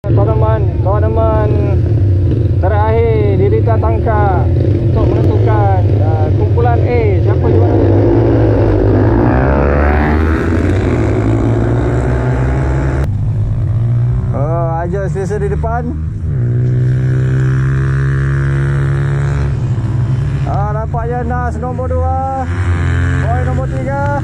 Tournament terakhir di Rita Tangka untuk menentukan kumpulan A siapa juara. Aja selesa di depan. Nampaknya Nas nombor 2, Boy nombor 3.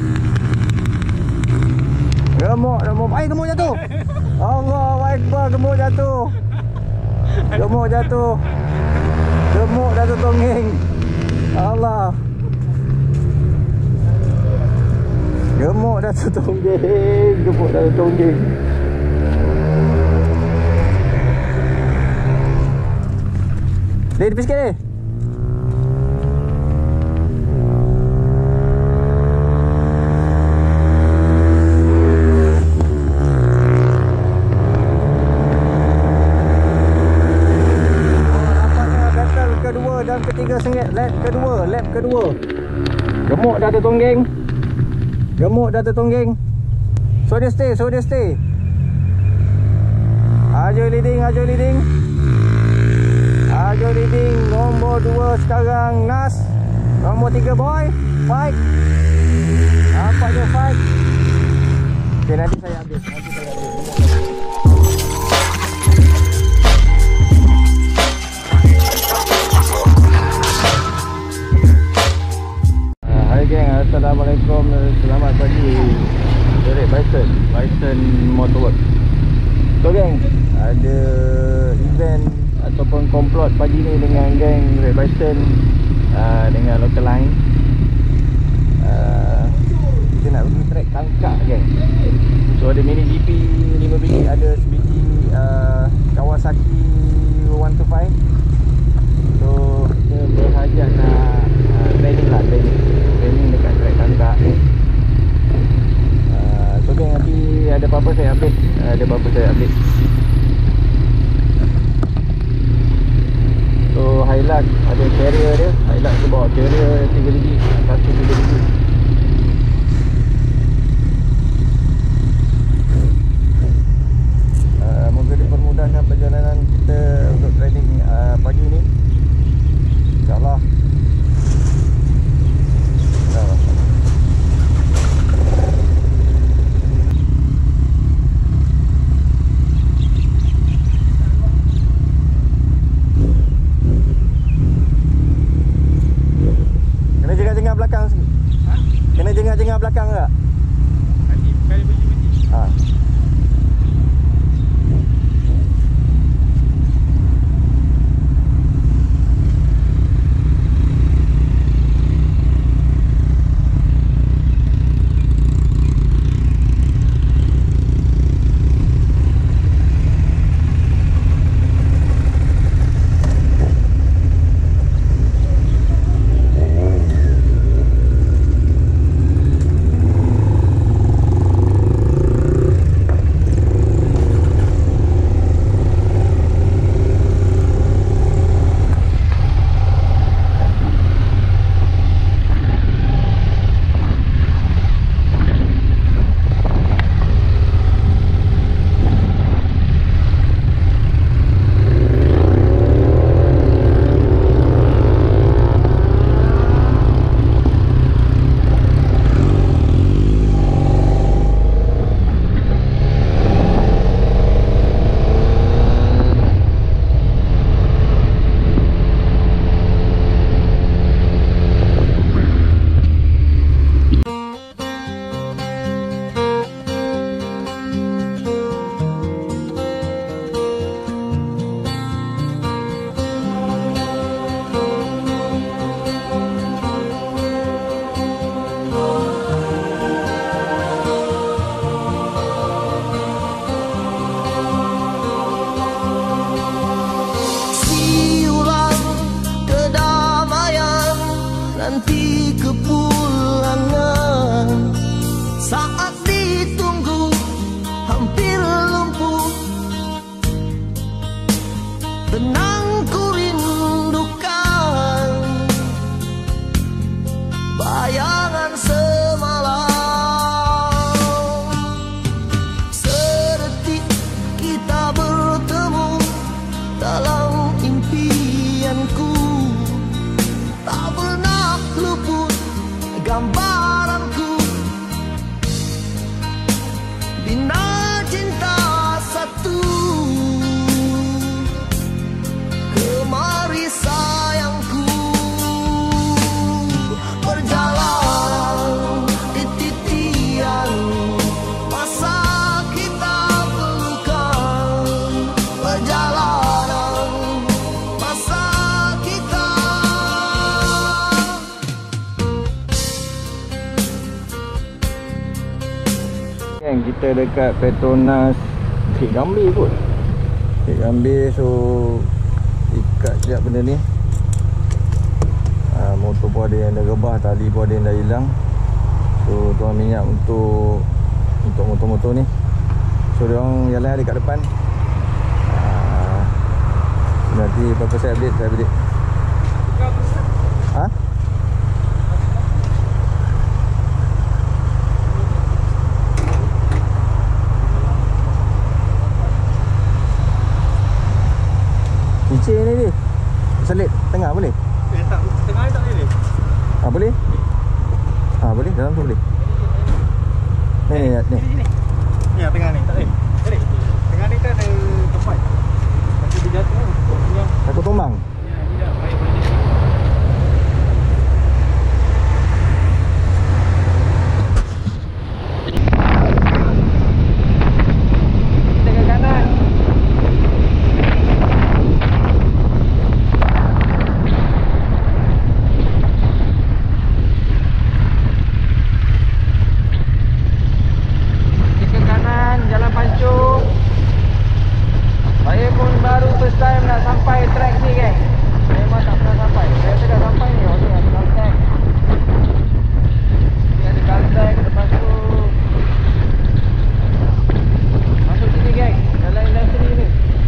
Gemuk jatuh. Allahu Akbar, gemuk jatuh. Gemuk jatuh tonggeng. Allah. Gemuk jatuh tonggeng. Dia tepi sikit ni. Dan ketiga sengit lap kedua. Gemuk dah tertonggeng. So dia stay. Ajo leading. Nombor 2 sekarang Nas. Nombor 3 Boy. Fight. Nampaknya fight. Okay, nanti saya habis. Assalamualaikum, selamat pagi. Derek Bison Motorwork. So geng, ada event ataupun komplot pagi ni dengan geng Red Bison dengan local line. Kita nak pergi track Tangkak geng. So ada mini GP 5 biji, ada sebiji Kawasaki 125. So kita berhajat nak training dekat track Tangkak. So geng, nanti ada apa-apa saya update. So highlight ada carrier dia. Highlight tu bawa carrier 3 biji, satu 3 biji. Moga dipermudahkan perjalanan kita untuk training pagi ni, InsyaAllah. Kena jengah-jengah belakang sikit. Kena jengah-jengah belakang tak? Kali biji. nanti kepulangan. Saat ditunggu hampir lumpuh, tenang ku rindukan bayangan semalam. Sedetik kita bertemu, kita dekat Petronas Bukit Gambir kot. Bukit Gambir, so ikat sekejap benda ni. Motor pun ada yang dah rebah, tali pun ada yang dah hilang. So tuang minyak untuk motor-motor ni. So diorang yang lain ada kat depan. Nanti apa-apa saya update. Ha? Cincin ni dia selit tengah boleh? Tak, tengah ni tak boleh. Boleh? Boleh, dalam tu boleh. Ni. Ni tengah ni tak boleh. Tengah ni tak ada tempat. Nanti dia jatuh. Takut tumbang? Ya, baik boleh. Kita ke kanan. Jalan pancung. Saya pun baru first time nak sampai track ni geng. Memang tak pernah sampai. Saya dah sampai ni. Ni ada Caltech. Ni ada Caltech. Lepas tu masuk sini geng. Jalan industri ni.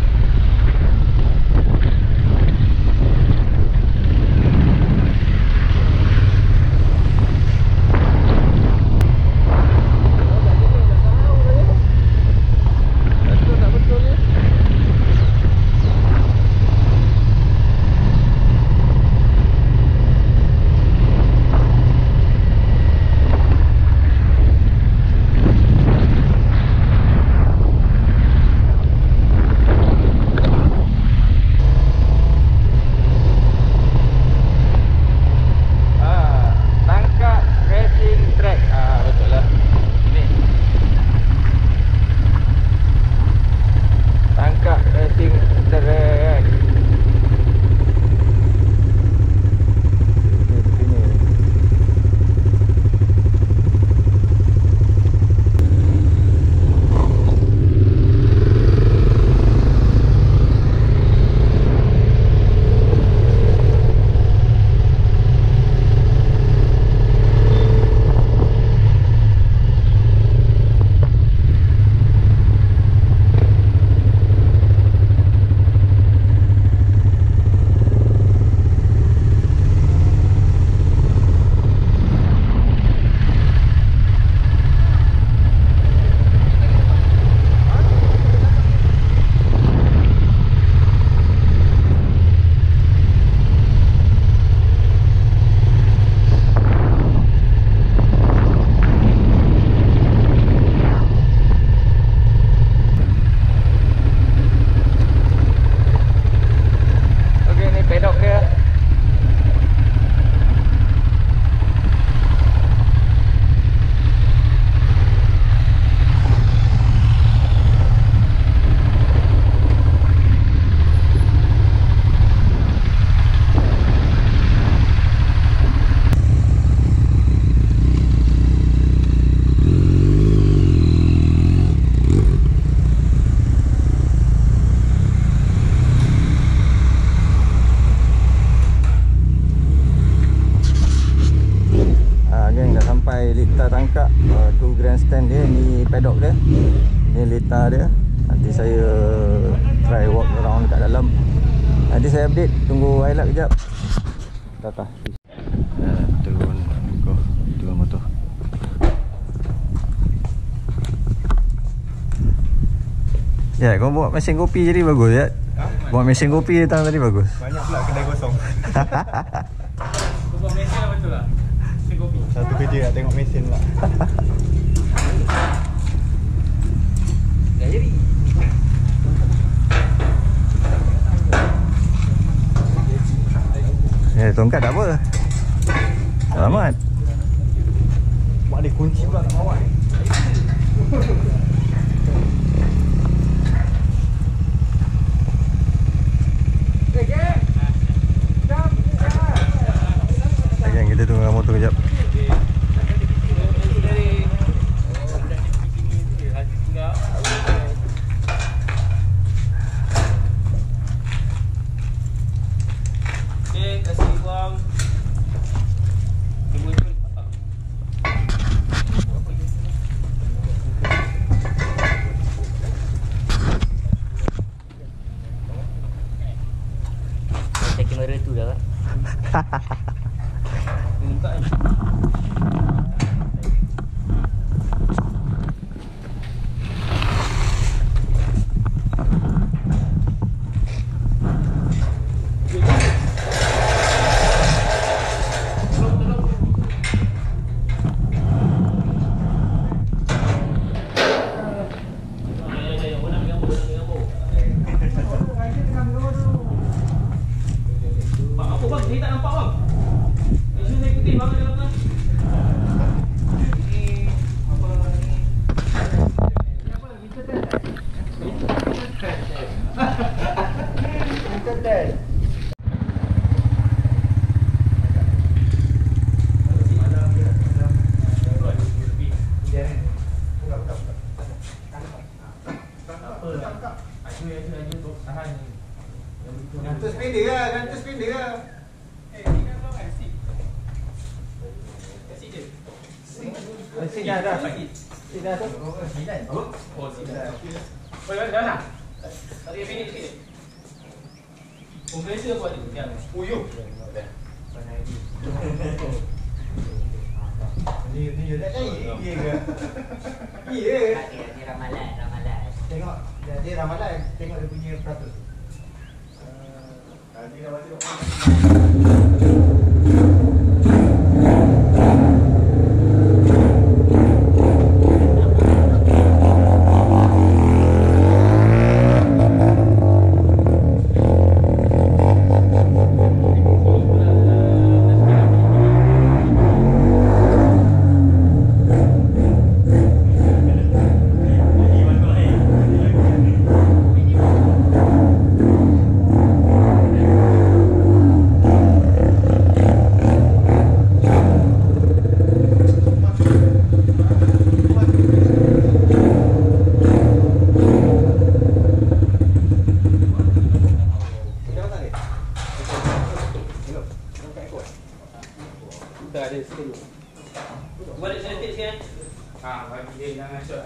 Lita tangkap tu grandstand dia, ni paddock dia, ni lita dia. Nanti saya try walk around dekat dalam. Nanti saya update, tunggu highlight kejap. Dah turun motor. Ya, kau buat mesin kopi jadi bagus ya. Buat mesin kopi datang tadi bagus. Banyak pula kedai kosong. Kau buat mesin lah betul lah. Satu kerja nak tengok mesin pula. Dah jadi. Tongkat tak apa. Selamat. Mak ada kunci pula tak bawa. Kita tunggu motor kejap. kamera tu dah. Gantung spender lah, gantung spender lah. Mesin dah dah. Mesin dah tu. Oh, siap. Boleh dah dah. Tadi finish sikit. Kompresor apa tu? Yang Uyuh. Ni dah naik. Ya ke? Ya. Dia ramalan. Tengok dia ramalan, tengok dia punya peratus. Dia dah masuk. Dah ada sekali. Balik seletik sikit. Bagi dia jangan shot.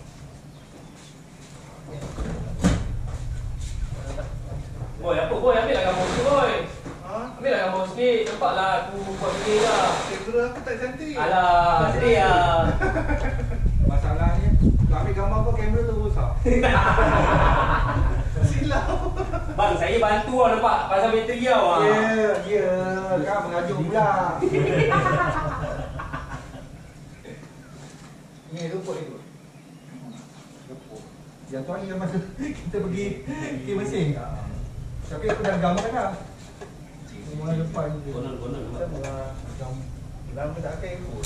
Boy, apa boy? Ambil lah gambar sikit boy. Ambil lah gambar sikit. Nampaklah aku buat video dah. Kamera aku tak cantik. Alah, sedih lah. Masalahnya, nak ambil gambar kau kamera tu rosak. Silap. Bang, saya bantu lah nampak pasal bateri tau. Ya, kan mengajuk pula. Ni rumput itu. Yang tu hari masa kita pergi ke mesin. Tapi aku dah gambar dah. Semua depan tu. Bonol. Lama tak pakai pun.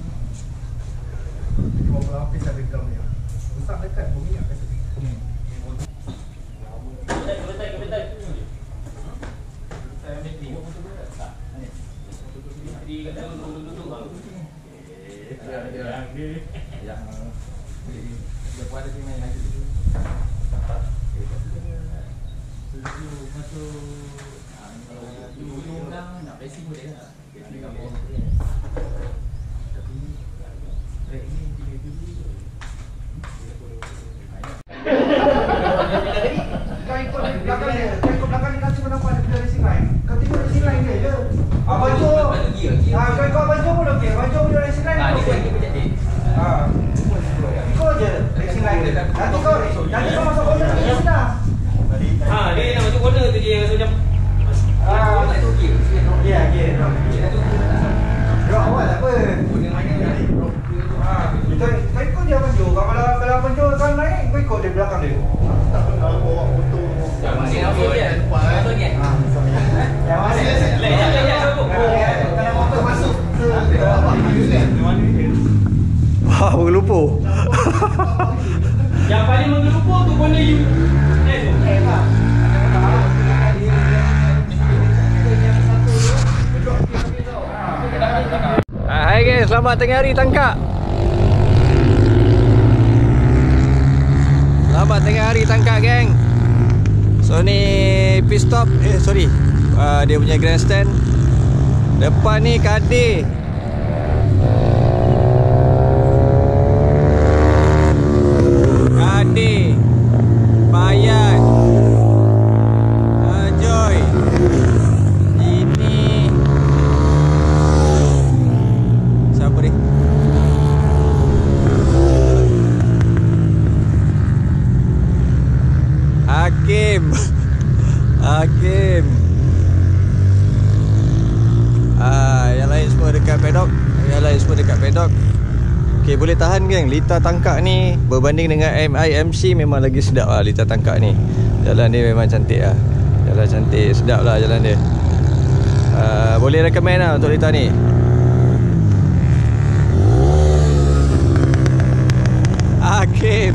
Cuma berlapis ada gam ni. Rosak dekat berminyak kat situ. Kebetul. Saya ambil ni. Tak. Jadi kat dalam duduk bang. Yang dia buat ada sini lagi. Masuk kalau orang nak racing boleh tak? Tapi track ni dia dulu. Kau ikut belakang dia. Kau ikut belakang dia kasi pun nampak ada racing line. Kau tengok racing line dia je. Baju. Kau ikut baju pun okey. Baju pun racing line pun okey. Ikut je racing line dia. Nanti kau masuk corner dia sudah. Dia nak masuk corner tu dia rasa macam tak okey. Ya, okey. Drop awal apa? Kau ikut dia baju. Kalau baju kan naik, kau ikut dia belakang dia. Tak pernah bawa motor. Masih nak okey dia. Masuk ni. Yang mana? Lejak sokong. Kalau motor masuk ke mana dia? Wah, berlumpur. Yang paling menggelupur tu corner you. Hai guys, selamat tengah hari tangkap. Selamat tengah hari tangkap geng. So ni pit stop, dia punya grandstand. Depan ni Kadir. Bayat, Joy, Hakim. Hakim. Yang lain semua dekat paddock. Okay, boleh tahan geng. Lita tangkak ni berbanding dengan MIMC memang lagi sedap lah Lita tangkak ni. Jalan dia memang cantik lah. Jalan cantik, sedap lah jalan dia. Boleh recommend lah untuk Lita ni. Hakim.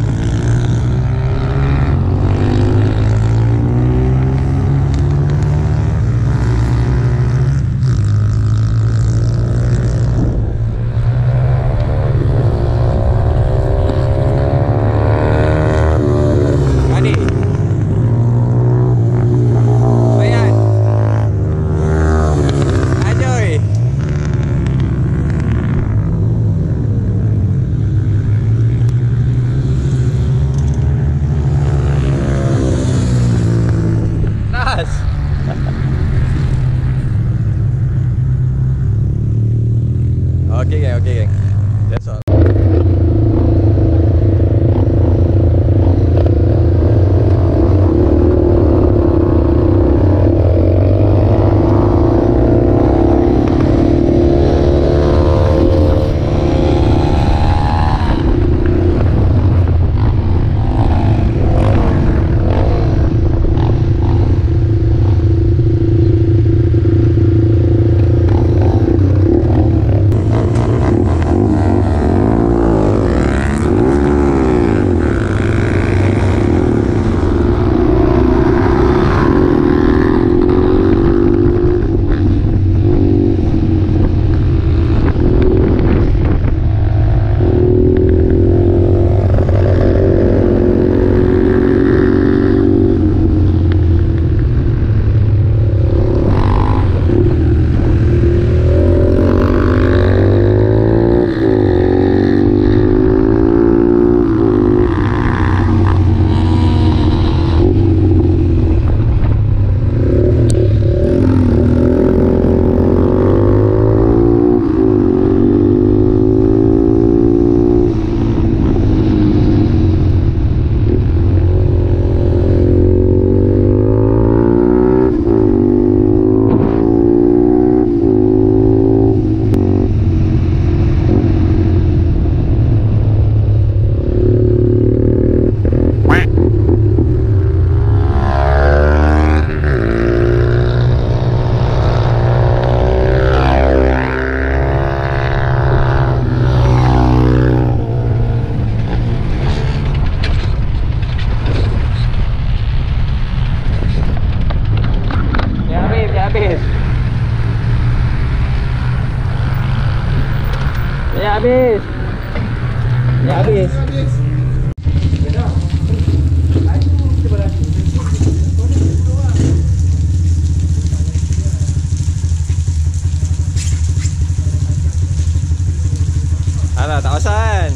Okay geng. That's all. Habis. Alah, tak pasal kan?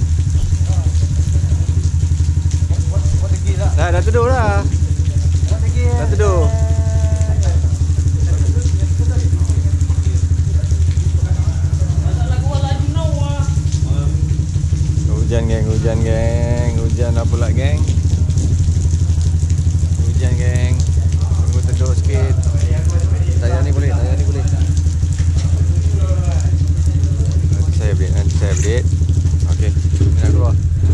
Dah teduh dah. Dah teduh. Hujan geng, hujan dah pula geng. Hujan geng. Tunggu teduh sikit. Tayar ni boleh. Nanti saya update. Okey, nak keluar.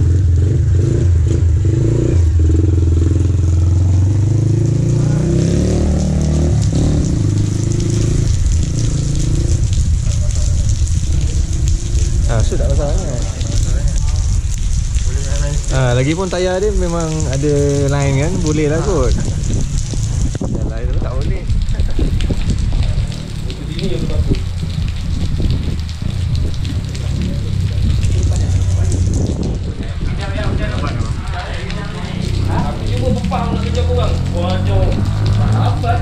Sudah masalahnya. Lagipun tayar dia memang ada line kan, boleh lah kot. Yang lain tu tak boleh. Ini yang bagus. Aku cuba pepang nak kerja korang. Waduh. Apa?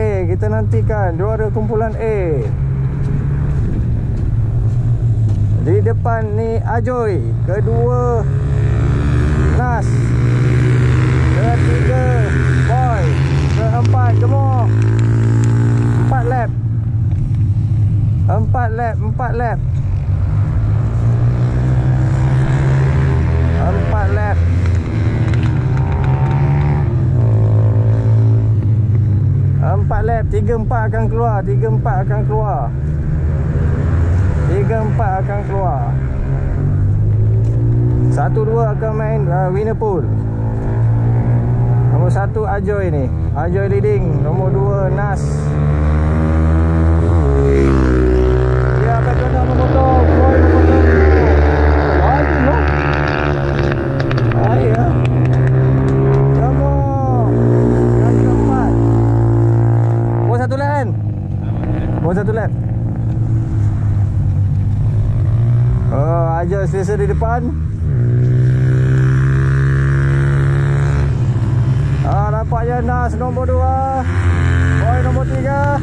A. Kita nantikan juara kumpulan A. Di depan ni Ajoy, kedua Nas, ketiga Boy, keempat Gemuk. 4 lap. 4 lap. 4 lap. 4 lap. 4 lap. 3-4 akan keluar. 3-4 akan keluar. 3-4 akan keluar. 1-2 akan main winner pool. Nombor 1 Ajoy ni. Ajoy leading. Nombor 2 Nas. Dia akan kena memotong. Boy memotong. Aduh no. Ayah. Nombor yang keempat. Bawa 1 lap kan? Bawa 1 lap. Oh, Ajoy selesa di depan. Nampaknya Nas nombor 2. Boy nombor 3.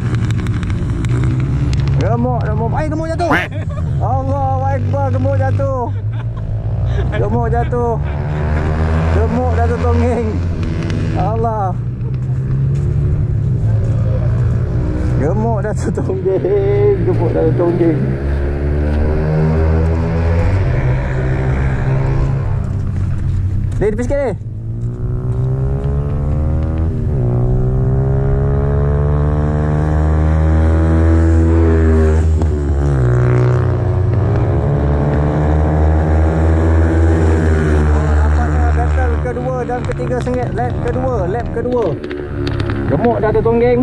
Gemuk nombor... Gemuk jatuh. Allahu Akbar, Gemuk jatuh. Gemuk jatuh. Gemuk dah tertongging. Allah. Gemuk dah tertongging. Gemuk dah tertongging. Dia tepi sikit ni. Dan ketiga sengit lap kedua. Gemuk dah tertongging.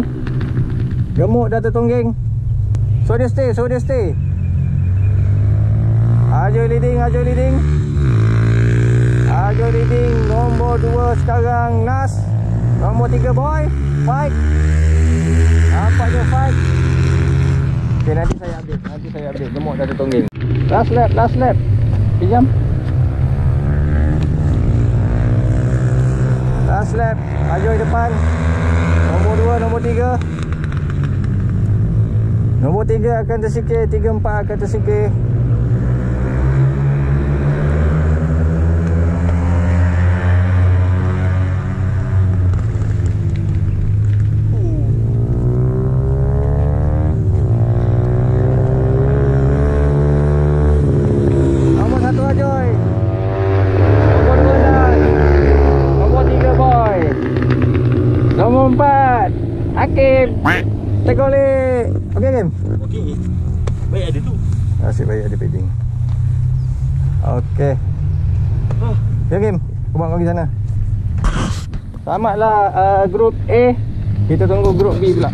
So dia stay. Ajoy leading. Ajoy leading. Nombor 2 sekarang Nas. Nombor 3 Boy. Fight. Nampaknya fight. Okay, nanti saya update. Gemuk dah tertongging. Last lap. Pinjam. Last lap. Ajoy depan. Nombor 2, nombor 3. Nombor 3 akan tersingkir. 3-4 akan tersingkir. Nombor 1 Ajoy. Nombor 2 Nas. Nombor 3 Boy. Nombor 4 Hakim. Tegolik. Okey Hakim? Okey. Baik ada tu. Asyik baik ada padding. Okey. Ya Hakim, aku bawa pergi sana. Selamatlah grup A. Kita tunggu grup B pula.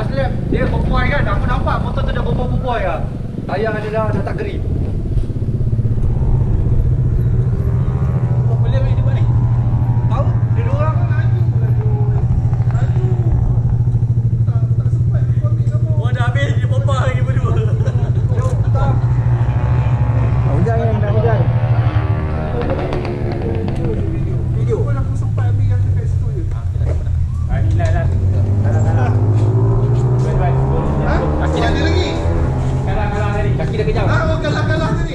last lap dia berbuai kan. Aku nampak motor tu dah berbuai lah. Tayar dia dah tak grip. Boleh main depan ni? Tahu? Dia dua orang kan laju. Tak sempat kau ambil kamu. Wah dah habis dia popah lagi berdua. Jom tak. Hujan kan, dah hujan. Video. Kau aku sempat ambil yang dekat situ je. Nilai lah. Kalah. Kaki dah lagi. Kalah tadi. Kaki dah kejam. Kalah tadi.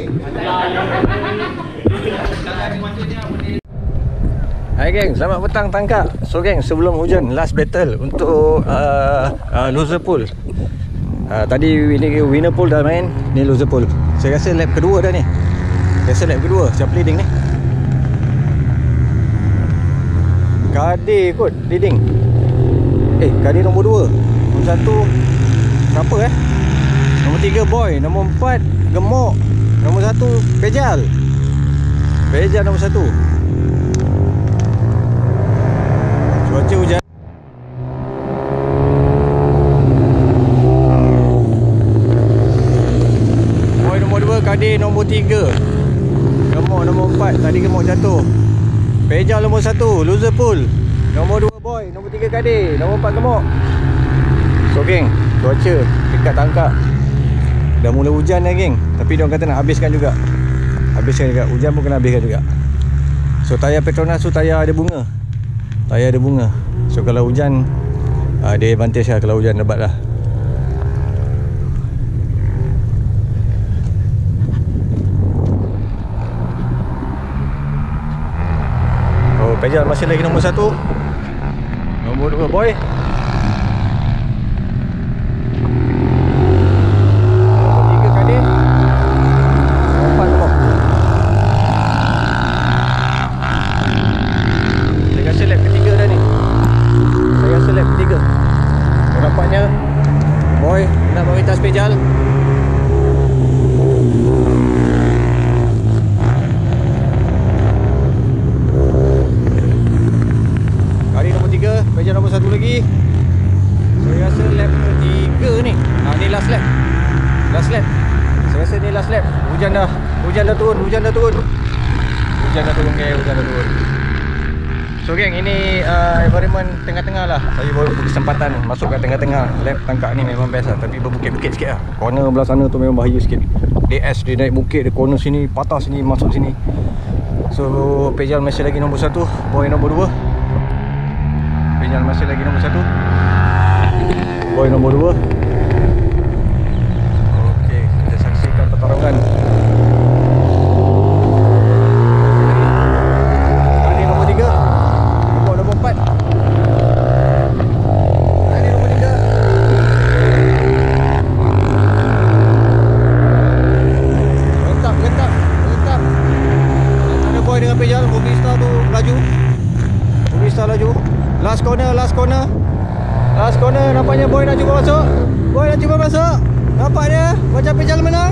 Hai geng, selamat petang Tangkak. So geng, sebelum hujan, last battle untuk loser pool. Tadi winner pool dah main, ni loser pool. Saya rasa lap kedua dah ni. Siapa leading ni? Kadir kot leading. Kadir nombor 2. Nombor 1 siapa Nombor 3 Boy, nombor 4 Gemuk, nombor 1 Pejal nombor 1. Cuaca hujan. Boy nombor 2, Kadir nombor 3, Gemuk nombor 4. Tadi Gemuk jatuh. Pejal nombor 1, loser pool. Nombor 2 Boy, nombor 3 Kadir, nombor 4 Gemuk. So geng, cuaca dekat Tangkak dah mula hujan dah geng. Tapi diorang kata nak habiskan juga. Hujan pun kena habiskan juga. So tayar Petronas tu tayar ada bunga. So kalau hujan dia advantage lah. Kalau hujan lebat lah. Oh, Pejal masih lagi nombor 1. Nombor 2 Boy. Nampaknya Boy nak memintas Pejal. Kali nombor 3, Pejal nombor 1 lagi. Saya rasa lap ketiga ni. Ni last lap. Saya rasa ni last lap. Hujan dah turun geng. So geng, ini environment tengah-tengah lah. Saya baru berkesempatan masuk kat tengah-tengah. Lap Tangkak ni memang best lah. Tapi berbukit-bukit sikit lah. Corner belah sana tu memang bahaya sikit. DS dia naik bukit, dia corner sini, patah sini, masuk sini. So Pejal masih lagi nombor 1, Boy nombor 2. Pejal masih lagi nombor 1, Boy nombor 2. Okey, kita saksikan pertarungan. Last corner nampaknya Boy nak cuba masuk. Nampak dia macam Pejal menang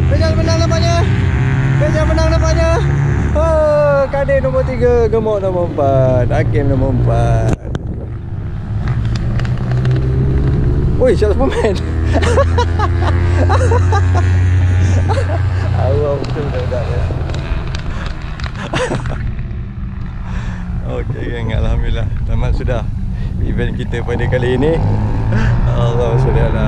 nampaknya. Oh, Kadir nombor 3, Gemuk nombor 4, Hakim nombor 4. Oi, siapa pemain? Awak betul dah. Okey geng, alhamdulillah tamat sudah event kita pada kali ini. Allah SWT.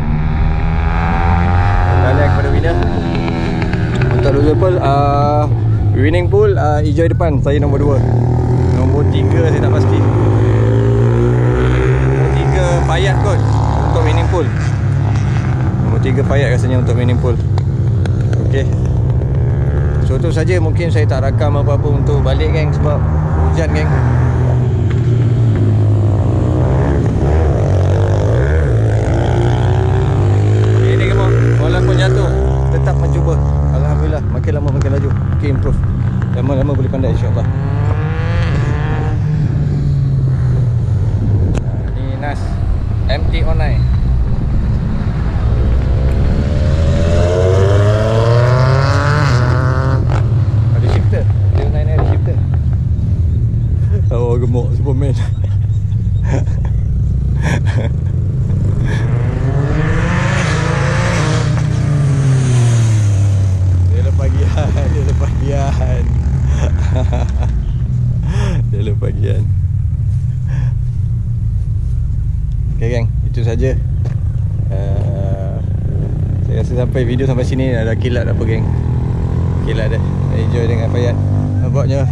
Kalian kepada winner. Untuk loser pool, winning pool hijau depan, saya nombor 2. Nombor 3 saya tak pasti. Nombor 3 Payat kot untuk winning pool. Nombor 3 Payat rasanya untuk winning pool. Okey. So tu saja, mungkin saya tak rakam apa-apa untuk balik geng sebab hujan geng. Ini gemuk, walaupun jatuh tetap mencuba. Alhamdulillah, makin lama makin laju, makin improve. Lama-lama boleh pandai insyaAllah. Ni Nas MT-09. Ada shifter, MT-09 ni ada shifter. Oh, gemuk Superman. saja. Saya rasa sampai video sampai sini dah kilat apa geng. Kilat dah. Enjoy dengan Fayad. Nampaknya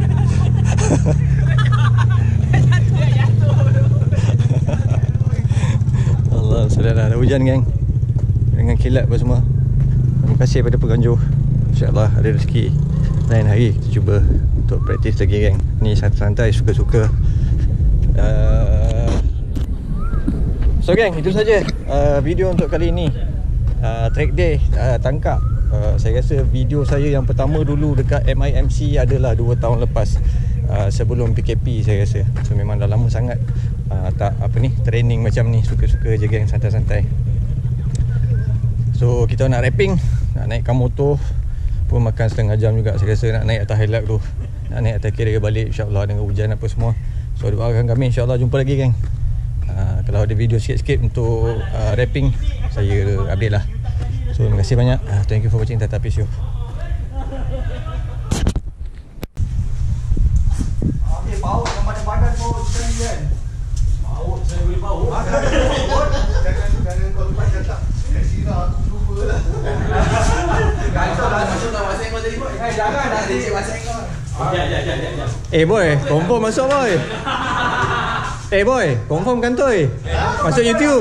Allah, sudah dah hujan geng. Dengan kilat apa semua. Terima kasih kepada pengunjung. InsyaAllah ada rezeki lain hari kita cuba untuk praktis lagi geng. Ni santai-santai, suka-suka. So geng, itu saja video untuk kali ini. Track day tangkap. Saya rasa video saya yang pertama dulu dekat MIMC adalah 2 tahun lepas, sebelum PKP saya rasa. So memang dah lama sangat tak training macam ni. Suka-suka je geng, santai-santai. So kita nak rapping, nak naikkan motor pun makan setengah jam juga. Saya rasa nak naik atas highlight tu, nak naik atas kira balik insyaAllah dengan hujan apa semua. So doakan kami, insyaAllah jumpa lagi geng. Kalau ada video sikit-sikit untuk rapping, saya update lah. So terima kasih banyak. Thank you for watching Tata Peace you. Baut yang badan kau sekali kan. Baut saya boleh baut. Jangan kau lupa cakap. Sirah aku lupa lah. Kacau lah masuk dalam WhatsApp kau tadi boy. Jangan nanti cek WhatsApp kau. Ya. Boy, confirm masuk boy. Boy, confirm kantoi. Masuk YouTube.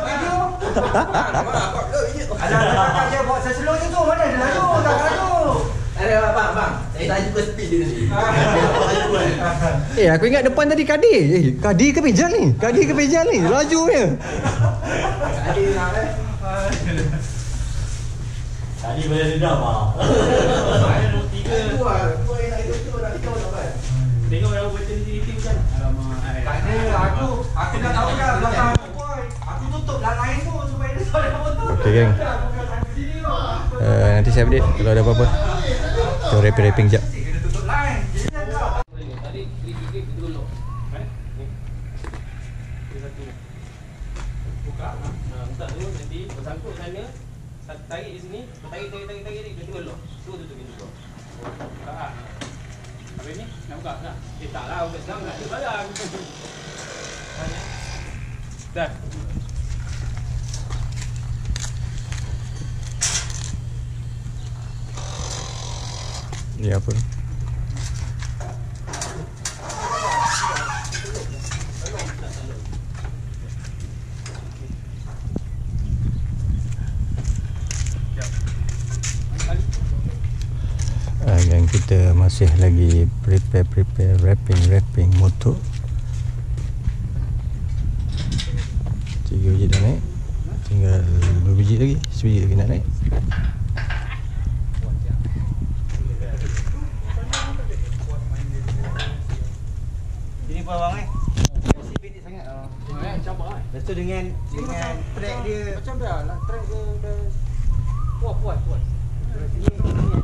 Ada kakak dia buat saya slow je tu. Mana ada laju, tak laju. Ada bang. Saya tak juga speed dia tadi. Aku ingat depan tadi Kadir. Kadir ke Pejal ni? Kadir ke Pejal ni? Laju punya. Kadir nak Tadi boleh dendam ah. Saya nombor 3. tu lah. Kau yang nak itu nak tahu tak kan? Tengok yang betul ni kan. Alamak. Tak ada, aku dah tahu dah belakang aku boy. Aku tutup dah lain tu supaya dia tak ada motor. Okay geng, nanti saya update kalau ada apa-apa. Kita rapping sekejap. Kena tutup lain. Tadi klik kita golok. Buka. Buka tu nanti bersangkut sana. Tarik di sini, tarik ni kita golok. Tutup pintu. Buka. Habis ni nak buka tak? Taklah, buka sekarang nak ada barang. Dah. Ni apa ni? Dan kita masih lagi prepare rapping motor. 3 biji dah naik, tinggal 2 biji lagi, 1 biji lagi nak naik. Ini apa bang Masih pendek sangat Cabar kan? Lepas tu dengan track dia Macam dah lah track dia. Puas. Ni